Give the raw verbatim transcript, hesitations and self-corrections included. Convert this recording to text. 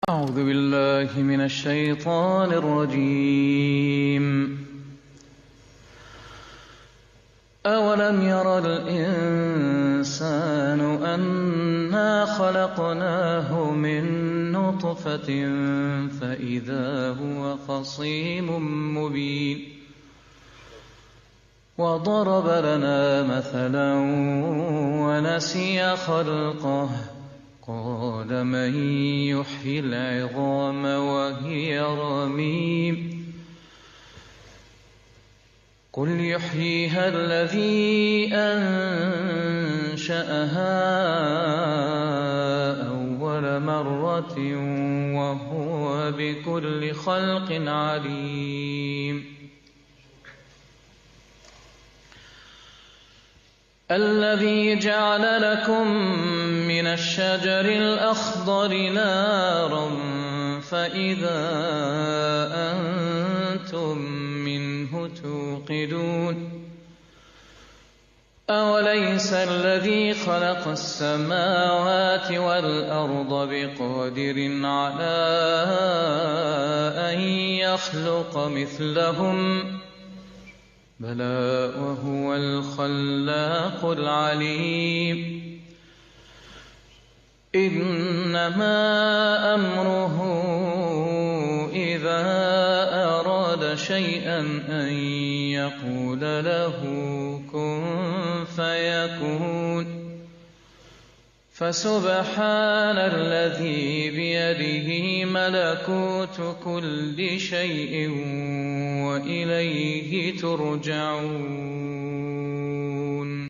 أعوذ بالله من الشيطان الرجيم. أولم ير الإنسان أنا خلقناه من نطفة فإذا هو خصيم مبين وضرب لنا مثلا ونسي خلقه قال من يحيي العظام وهي رميم قل يحييها الذي أنشأها أول مرة وهو بكل خلق عليم الذي جعل لكم من الشجر الأخضر نارا فإذا أنتم منه توقدون أوليس الذي خلق السماوات والأرض بقادر على أن يخلق مثلهم بلى وهو الخلاق العليم إنما أمره إذا أراد شيئا أن يقول له كن فيكون فسبحان الذي بيده ملكوت كل شيء وإليه ترجعون.